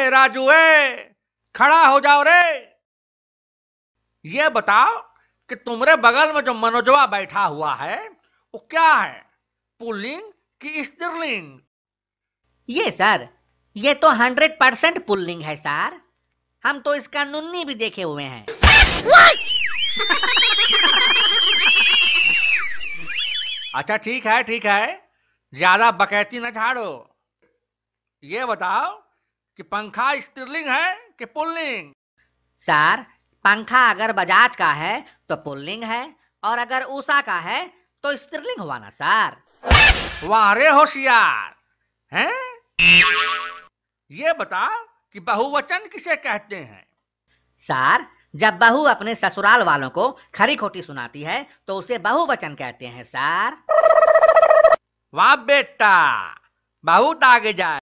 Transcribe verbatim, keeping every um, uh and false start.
ए राजू ए, खड़ा हो जाओ रे। ये बताओ कि तुम्हारे बगल में जो मनोजवा बैठा हुआ है वो क्या है, पुल्लिंग कि स्त्रीलिंग? ये सर, ये तो हंड्रेड परसेंट पुल्लिंग है सर। हम तो इसका नुन्नी भी देखे हुए हैं। अच्छा ठीक है ठीक है, ज्यादा बकैती न झाड़ो। ये बताओ कि पंखा स्त्रीलिंग है कि पुल्लिंग? सर, पंखा अगर बजाज का है तो पुल्लिंग है, और अगर उषा का है तो स्त्रीलिंग हुआ ना सर। वाह रे होशियार हैं। ये बता कि बहुवचन किसे कहते हैं? सर, जब बहू अपने ससुराल वालों को खरी खोटी सुनाती है तो उसे बहुवचन कहते हैं सर। वाह बेटा, बहुत आगे जाए।